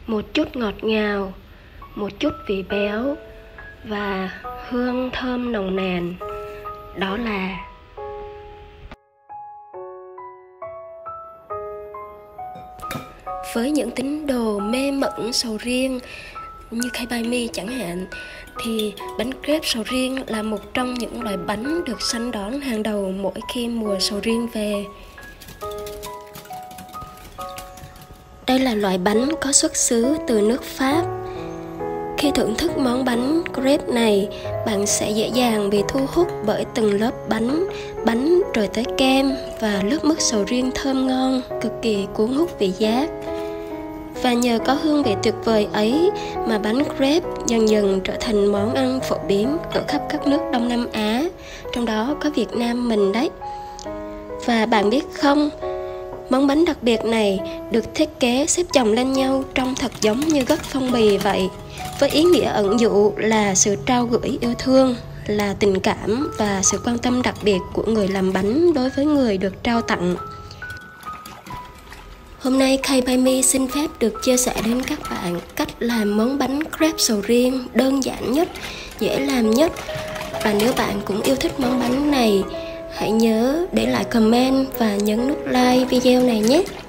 một chút ngọt ngào, một chút vị béo và hương thơm nồng nàn. Đó là với những tín đồ mê mẩn sầu riêng như Kay By Me chẳng hạn, thì bánh crepe sầu riêng là một trong những loại bánh được săn đón hàng đầu mỗi khi mùa sầu riêng về. Đây là loại bánh có xuất xứ từ nước Pháp. Khi thưởng thức món bánh crepe này, bạn sẽ dễ dàng bị thu hút bởi từng lớp bánh rồi tới kem và lớp mứt sầu riêng thơm ngon, cực kỳ cuốn hút vị giác. Và nhờ có hương vị tuyệt vời ấy mà bánh crepe dần dần trở thành món ăn phổ biến ở khắp các nước Đông Nam Á, trong đó có Việt Nam mình đấy. Và bạn biết không, món bánh đặc biệt này được thiết kế xếp chồng lên nhau trông thật giống như gấc phong bì vậy, với ý nghĩa ẩn dụ là sự trao gửi yêu thương, là tình cảm và sự quan tâm đặc biệt của người làm bánh đối với người được trao tặng. Hôm nay Kay By Me xin phép được chia sẻ đến các bạn cách làm món bánh crepe sầu riêng đơn giản nhất, dễ làm nhất. Và nếu bạn cũng yêu thích món bánh này, hãy nhớ để lại comment và nhấn nút like video này nhé.